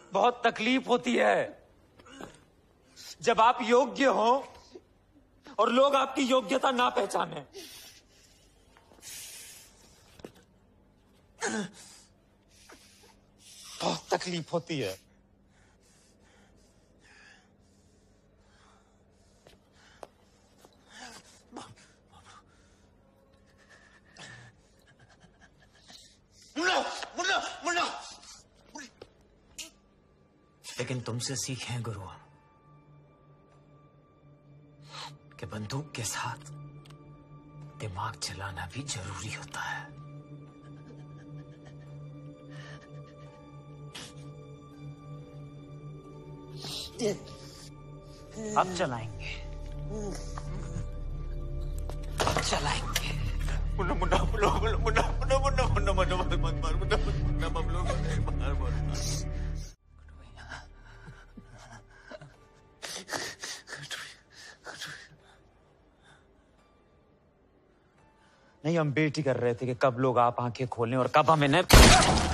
बहुत तकलीफ होती है जब आप योग्य हो और लोग आपकी योग्यता ना पहचाने। बहुत तकलीफ होती है। मुन्ना, मुन्ना, मुन्ना। लेकिन तुमसे सीखें गुरु कि बंदूक के साथ दिमाग चलाना भी जरूरी होता है। अब चलाएंगे, अब चलाएंगे। मुन्ना, मुन्ना, मुन्ना, मुन्ना, मुन्ना, मुन्ना, मुन्ना, मुन्ना, मुन्ना, मुन्ना, मुन्ना, मुन्ना, मुन्ना, मुन्ना। नहीं, हम वेट ही कर रहे थे कि कब लोग आप आंखें खोलें और कब हम इन्हें